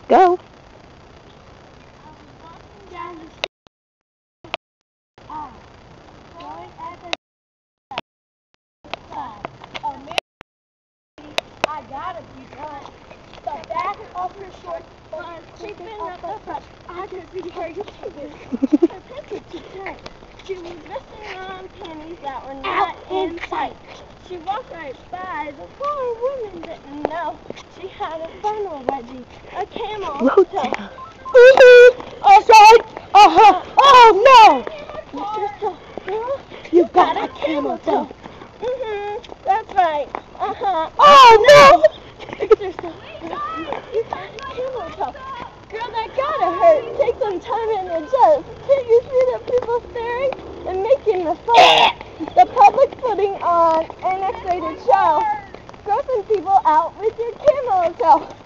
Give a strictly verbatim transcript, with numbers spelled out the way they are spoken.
Go. I gotta be done. The back of her short was creeping up the front. I could be her YouTube. Her pants were too tight. She was missing on panties that were not in sight. She walked right by the poor woman didn't know she had a funnel wedgie, a camel toe. Oh, sorry. Uh-huh. Oh, no. Mister Toe, girl, You've got a camel toe. Mm-hmm, that's right. Uh-huh. Oh, no. Mister Toe, you've got a camel toe. Girl, that gotta hurt. Take some time and adjust. Can't you see the people staring and making the fuss? The public putting on an X-rated show. Grossing people out with your camel toe.